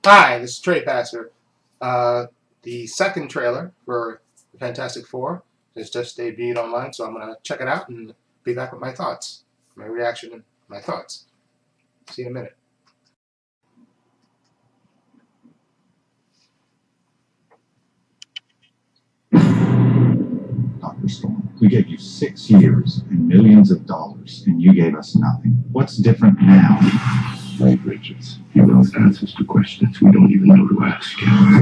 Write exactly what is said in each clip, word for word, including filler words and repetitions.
Hi, this is Trey Passer. Uh, the second trailer for the Fantastic Four has just debuted online, so I'm going to check it out and be back with my thoughts, my reaction, and my thoughts. See you in a minute. Doctor Storm, we gave you six years and millions of dollars, and you gave us nothing. What's different now? Reed Richards. He knows answers to questions we don't even know to ask.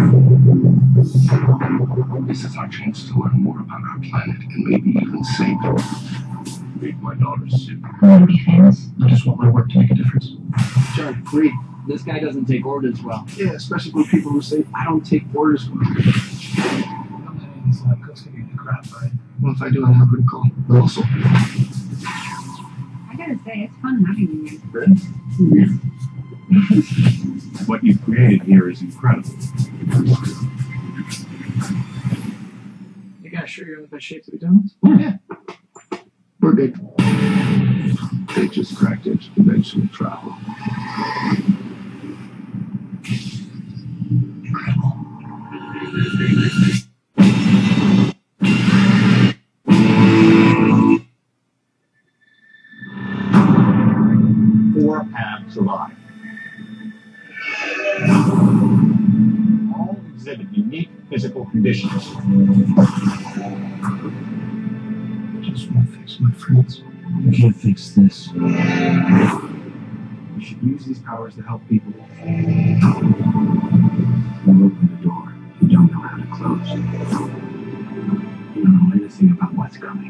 This is our chance to learn more about our planet and maybe even save it. Read my daughter's suit. I want to be famous. I just want my work to make a difference. John, Reed, this guy doesn't take orders well. Yeah, especially from people who say, I don't take orders well. These lab coats can get the crap, right? Well, if I do, I'm not going to call. Also, I gotta say, it's fun having you here. Fred? Yeah. What you've created here is incredible. You guys sure you're in the best shape to be doing this? Yeah. We're good. They just cracked interdimensional travel. Incredible. Four have survived. All exhibit unique physical conditions. I just want to fix my friends. You can't fix this. You should use these powers to help people. You open the door. You don't know how to close it. You don't know anything about what's coming.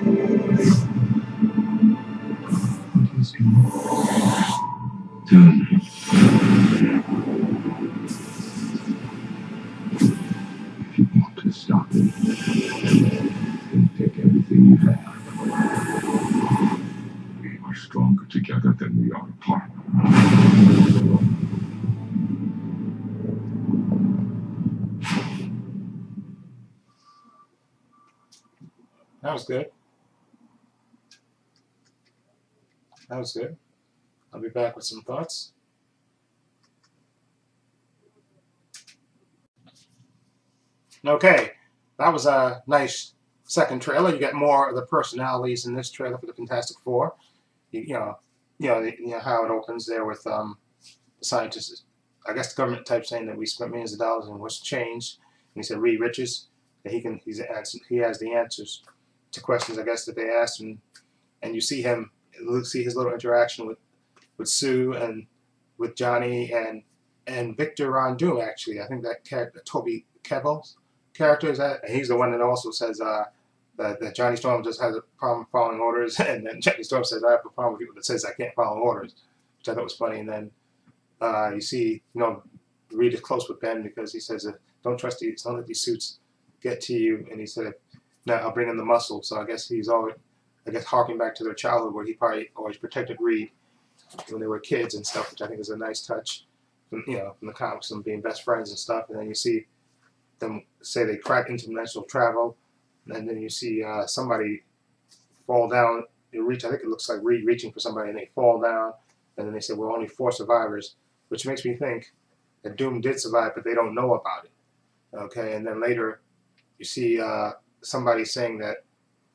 What is coming? Doom. If you want to stop it, then take everything you have. We are stronger together than we are apart. That was good. That was good. I'll be back with some thoughts. Okay, that was a nice second trailer. You get more of the personalities in this trailer for the Fantastic Four. You, you know, you know, the, you know how it opens there with um, the scientists. I guess the government type saying that we spent millions of dollars and what's changed. And he said Reed Richards that he can he's answer, he has the answers to questions I guess that they asked, and and you see him see his little interaction with with Sue and with Johnny and and Victor Von Doom. Actually, I think that character Toby Kebbell's character is that, and he's the one that also says uh, that, that Johnny Storm just has a problem following orders, and then Johnny Storm says I have a problem with people that says I can't follow orders, which I thought was funny. And then uh, you see, you know, Reed is close with Ben because he says, uh, "Don't trust these, don't let these suits get to you." And he said, "No, I'll bring in the muscle." So I guess he's always, I guess, harking back to their childhood where he probably always protected Reed when they were kids and stuff, which I think is a nice touch, from, you know, from the comics, them being best friends and stuff. And then you see them say they crack interdimensional travel, and then you see uh, somebody fall down. They reach, I think it looks like Reed reaching for somebody, and they fall down. And then they say, "We're only four survivors," which makes me think that Doom did survive, but they don't know about it. Okay, and then later you see uh, somebody saying that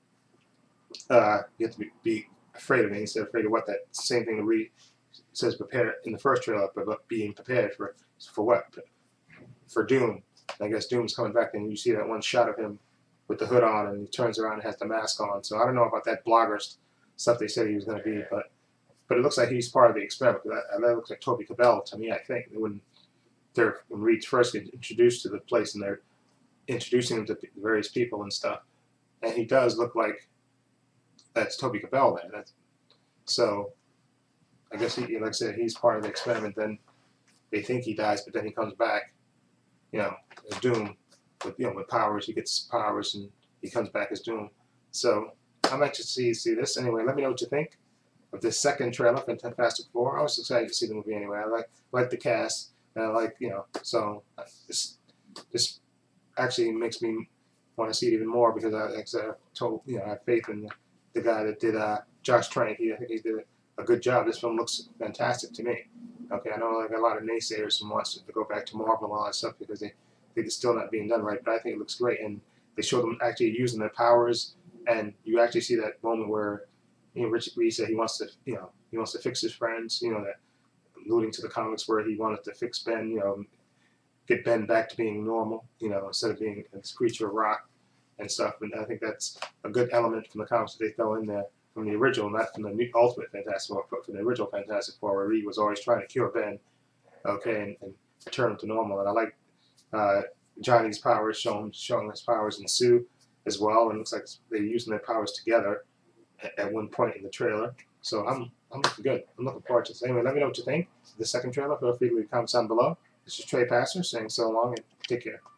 uh, you have to be, be afraid of it. He said, "Afraid of what?" That same thing that Reed says, "Prepare," in the first trailer, but being prepared for for what? For Doom. I guess Doom's coming back, and you see that one shot of him with the hood on, and he turns around and has the mask on. So I don't know about that blogger stuff they said he was going to be, but but it looks like he's part of the experiment. That, that looks like Toby Kebbell to me. I think when they're when Reed first gets introduced to the place, and they're introducing him to various people and stuff, and he does look like that's Toby Kebbell there. That's, so I guess he, like I said, he's part of the experiment. Then they think he dies, but then he comes back. You know, as Doom, with you know, with powers, he gets powers, and he comes back as Doom. So I'm anxious to see see this. Anyway, let me know what you think of this second trailer for Fantastic Four. I was excited to see the movie anyway. I like like the cast, and I like you know. So this this actually makes me want to see it even more because I, like I said, I told you know I have faith in the, the guy that did uh, Josh Trank. He, I think he did a good job. This film looks fantastic to me. Okay, I know like a lot of naysayers and wants to go back to Marvel and all that stuff because they think it's still not being done right. But I think it looks great, and they show them actually using their powers, and you actually see that moment where you know Richard Reed said he wants to you know he wants to fix his friends. You know that alluding to the comics where he wanted to fix Ben. You know, get Ben back to being normal. You know, instead of being this creature of rock and stuff. And I think that's a good element from the comics that they throw in there. From the original, not from the new Ultimate Fantastic Four, but from the original Fantastic Four, where Reed was always trying to cure Ben, okay, and, and return him to normal. And I like uh, Johnny's powers, showing showing his powers in Sue as well, and it looks like they're using their powers together at, at one point in the trailer. So I'm I'm looking good. I'm looking forward to this. Anyway, let me know what you think of the second trailer. Feel free to leave comments down below. This is Trey Passer saying so long and take care.